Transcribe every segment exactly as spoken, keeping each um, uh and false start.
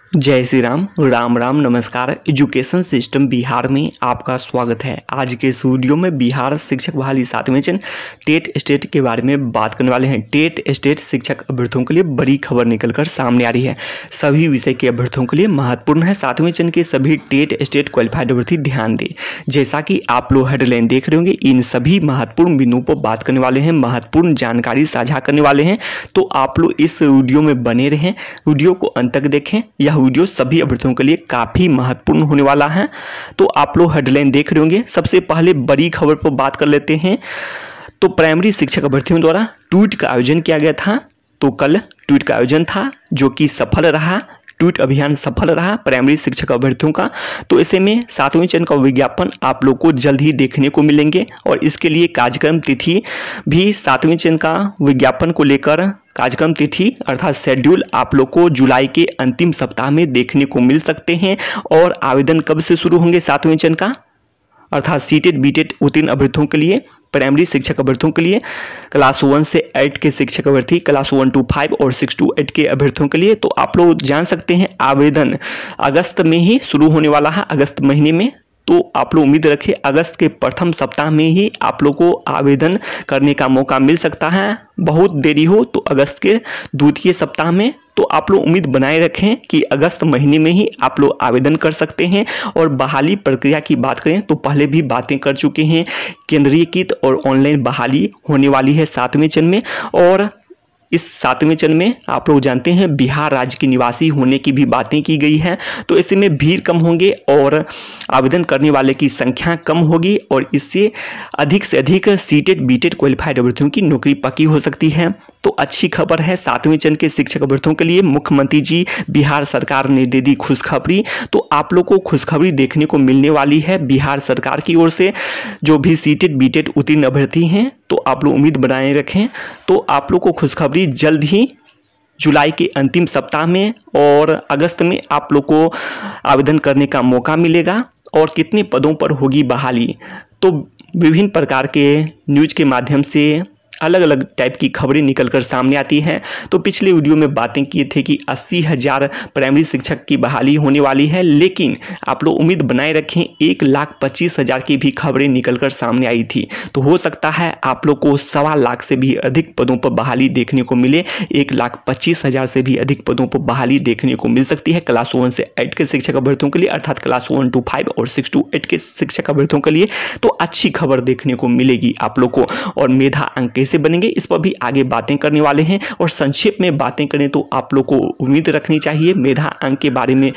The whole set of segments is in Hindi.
जय श्री राम राम राम नमस्कार। एजुकेशन सिस्टम बिहार में आपका स्वागत है। आज के इस वीडियो में बिहार शिक्षक बहाली सातवें चरण टेट स्टेट के बारे में बात करने वाले हैं। टेट स्टेट शिक्षक अभ्यर्थियों के लिए बड़ी खबर निकलकर सामने आ रही है। सभी विषय के अभ्यर्थियों के लिए महत्वपूर्ण है। सातवें चरण के सभी टेट स्टेट क्वालिफाइड अभ्यर्थी ध्यान दें। जैसा कि आप लोग हेडलाइन देख रहे होंगे, इन सभी महत्वपूर्ण बिंदुओं पर बात करने वाले हैं, महत्वपूर्ण जानकारी साझा करने वाले हैं। तो आप लोग इस वीडियो में बने रहें, वीडियो को अंत तक देखें। यह वीडियो सभी अभ्यर्थियों के लिए काफी महत्वपूर्ण होने वाला है। तो आप लोग हेडलाइन देख रहे होंगे। सबसे पहले बड़ी खबर पर बात कर लेते हैं। तो प्राइमरी शिक्षक अभ्यर्थियों द्वारा ट्वीट का आयोजन किया गया था। तो कल ट्वीट का आयोजन था जो कि सफल रहा। ट्वीट अभियान सफल रहा प्राइमरी शिक्षक अभ्यर्थियों का। तो ऐसे में सातवें चरण का विज्ञापन आप लोग को जल्द ही देखने को मिलेंगे और इसके लिए कार्यक्रम तिथि भी सातवें चरण का विज्ञापन को लेकर कार्यक्रम तिथि अर्थात शेड्यूल आप लोग को जुलाई के अंतिम सप्ताह में देखने को मिल सकते हैं। और आवेदन कब से शुरू होंगे सातवें चरण का अर्थात सीटेट बीटेट उत्तीर्ण अभ्यर्थियों के लिए, प्राइमरी शिक्षक अभ्यर्थियों के लिए, क्लास वन से एट के शिक्षक अभ्यर्थी, क्लास वन टू फाइव और सिक्स टू एट के अभ्यर्थियों के लिए। तो आप लोग जान सकते हैं आवेदन अगस्त में ही शुरू होने वाला है, अगस्त महीने में। तो आप लोग उम्मीद रखें अगस्त के प्रथम सप्ताह में ही आप लोग को आवेदन करने का मौका मिल सकता है। बहुत देरी हो तो अगस्त के द्वितीय सप्ताह में। तो आप लोग उम्मीद बनाए रखें कि अगस्त महीने में ही आप लोग आवेदन कर सकते हैं। और बहाली प्रक्रिया की बात करें तो पहले भी बातें कर चुके हैं। केंद्रीयकृत और ऑनलाइन बहाली होने वाली है सातवें चरण में। और इस सातवें चरण में आप लोग जानते हैं बिहार राज्य के निवासी होने की भी बातें की गई है। तो ऐसे में भीड़ कम होंगे और आवेदन करने वाले की संख्या कम होगी और इससे अधिक से अधिक सीटेट बीटेट क्वालिफाइड अभ्यर्थियों की नौकरी पक्की हो सकती है। तो अच्छी खबर है सातवें चरण के शिक्षक अभ्यर्थियों के लिए। मुख्यमंत्री जी बिहार सरकार ने दे दी खुशखबरी। तो आप लोग को खुशखबरी देखने को मिलने वाली है बिहार सरकार की ओर से। जो भी सीटेट बीटेट उत्तीर्ण अभ्यर्थी हैं तो आप लोग उम्मीद बनाए रखें। तो आप लोग को खुशखबरी जल्द ही जुलाई के अंतिम सप्ताह में और अगस्त में आप लोग को आवेदन करने का मौका मिलेगा। और कितने पदों पर होगी बहाली, तो विभिन्न प्रकार के न्यूज के माध्यम से अलग अलग टाइप की खबरें निकलकर सामने आती हैं। तो पिछले वीडियो में बातें किए थे कि अस्सी हज़ार प्राइमरी शिक्षक की बहाली होने वाली है, लेकिन आप लोग उम्मीद बनाए रखें एक लाख पच्चीस हज़ार की भी खबरें निकलकर सामने आई थी। तो हो सकता है आप लोग को सवा लाख से भी अधिक पदों पर बहाली देखने को मिले। एक लाख पच्चीस हज़ार से भी अधिक पदों पर बहाली देखने को मिल सकती है क्लास वन से एट के शिक्षक अभ्यर्थियों के लिए अर्थात क्लास वन टू फाइव और सिक्स टू एट के शिक्षक अभ्यर्थियों के लिए। तो अच्छी खबर देखने को मिलेगी आप लोग को। और मेधा अंक से बनेंगे इस पर भी आगे बातें करने वाले हैं। और संक्षेप में बातें करें तो आप लोग को उम्मीद रखनी चाहिए मेधा अंक के बारे में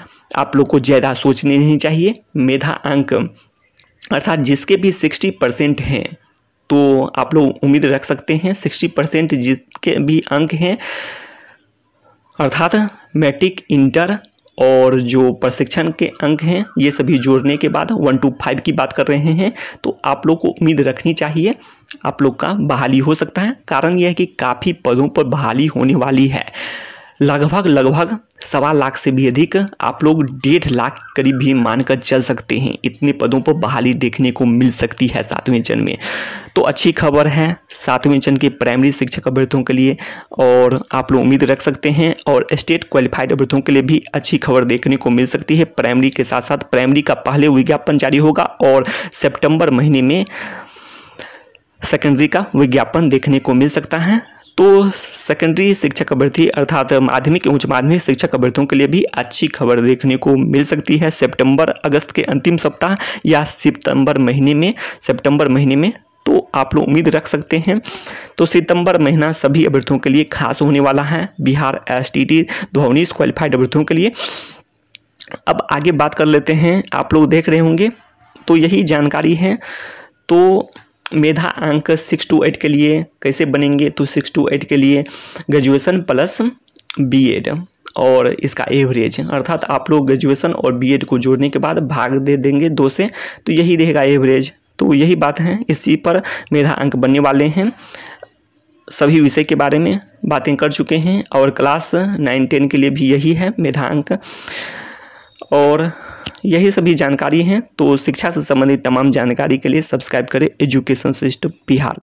आप लोग को ज़्यादा सोचने नहीं चाहिए। मेधा अंक अर्थात जिसके भी साठ परसेंट हैं तो आप लोग उम्मीद रख सकते हैं साठ परसेंट जिसके भी अंक हैं अर्थात मैट्रिक इंटर और जो प्रशिक्षण के अंक हैं ये सभी जोड़ने के बाद वन टू फाइव की बात कर रहे हैं। तो आप लोग को उम्मीद रखनी चाहिए आप लोग का बहाली हो सकता है। कारण यह है कि काफ़ी पदों पर बहाली होने वाली है। लगभग लगभग सवा लाख से भी अधिक आप लोग डेढ़ लाख करीब भी मानकर चल सकते हैं। इतने पदों पर बहाली देखने को मिल सकती है सातवें चरण में। तो अच्छी खबर है सातवें चरण के प्राइमरी शिक्षक अभ्यर्थियों के लिए और आप लोग उम्मीद रख सकते हैं। और स्टेट क्वालिफाइड अभ्यर्थियों के लिए भी अच्छी खबर देखने को मिल सकती है। प्राइमरी के साथ साथ प्राइमरी का पहले विज्ञापन जारी होगा और सितंबर महीने में सेकेंडरी का विज्ञापन देखने को मिल सकता है। तो सेकेंडरी शिक्षक अभ्यर्थी अर्थात माध्यमिक एवं उच्च माध्यमिक शिक्षक अभ्यर्थियों के लिए भी अच्छी खबर देखने को मिल सकती है सितंबर अगस्त के अंतिम सप्ताह या सितंबर महीने में सितंबर महीने में। तो आप लोग उम्मीद रख सकते हैं। तो सितंबर महीना सभी अभ्यर्थियों के लिए खास होने वाला है बिहार एस टी टी दो हज़ार उन्नीस क्वालिफाइड अभ्यर्थियों के लिए। अब आगे बात कर लेते हैं। आप लोग देख रहे होंगे तो यही जानकारी है। तो मेधा अंक सिक्स टू एट के लिए कैसे बनेंगे, तो सिक्स टू एट के लिए ग्रेजुएशन प्लस बीएड और इसका एवरेज अर्थात आप लोग ग्रेजुएशन और बीएड को जोड़ने के बाद भाग दे देंगे दो से, तो यही रहेगा एवरेज। तो यही बात है, इसी पर मेधा अंक बनने वाले हैं। सभी विषय के बारे में बातें कर चुके हैं और क्लास नाइन टेन के लिए भी यही है मेधा अंक और यही सभी जानकारी हैं। तो शिक्षा से संबंधित तमाम जानकारी के लिए सब्सक्राइब करें एजुकेशन सिस्टम बिहार।